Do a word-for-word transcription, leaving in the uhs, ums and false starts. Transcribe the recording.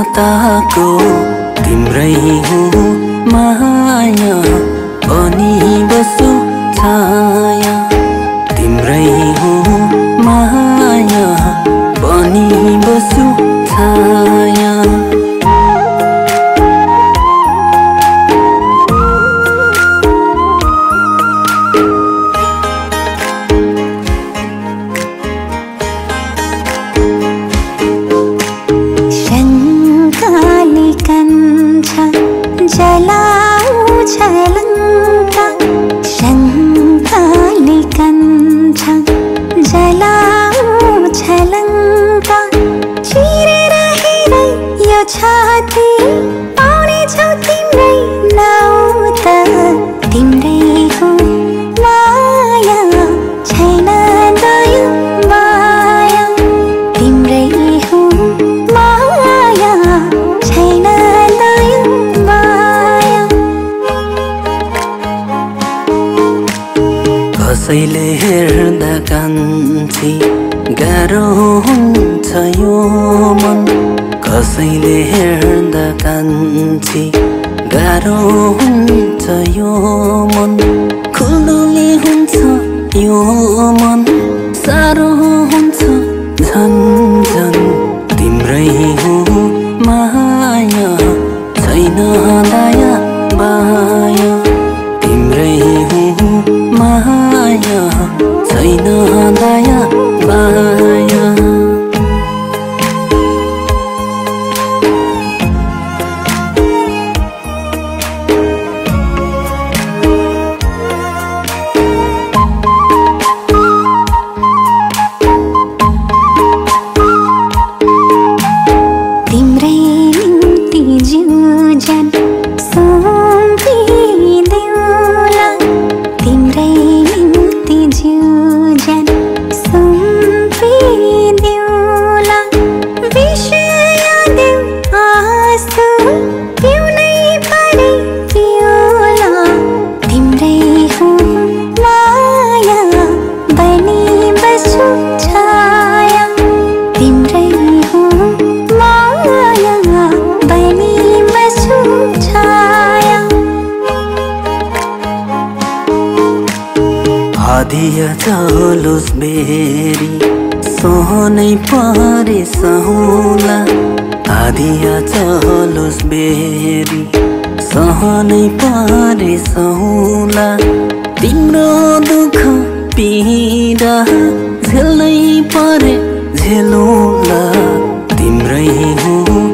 नाताको तिम्रै हुँ माया अनि बसु छाया तिम्रै हुँ माया अनि बसु छाया छलंका शंकाली कंठा जलाऊ छलंका चिरे रहे यो छाती पाउने छौ तिम्रै नाउँ त तिम्रै हुँ माया छैन दया माया तिम्रै हुँ माया छैन दया माया कसैले हेर्दा कान्छी गाह्रो हुन्छ यो मन कसैले हेर्दा कान्छी गाह्रो हुन्छ यो मन खुल्दुली हुन्छ यो मन साह्रो हुन्छ झन् झन् तिम्रै हुँ माया छैन दया माया तिम्रै हुँ माया छैन दया माया तिम्रै निम्ति जिउजन सुम्पिदेऊला तिम्रै निम्ति जिउजन सुम्पिदेऊला विषय देऊ आँसु पिउनै परे पिउला तिम्रै हुँ माया बनी बसु छाया तिम्रै हुँ माया बनी बसु छाया आधिया चलोस् बेरी सहनै परे सहुला आधिया चलोस् बेरी सहनै परे सहुला तिम्रो दुःख पीडा झेल्नै परे झेलौला तिम्रै हुँ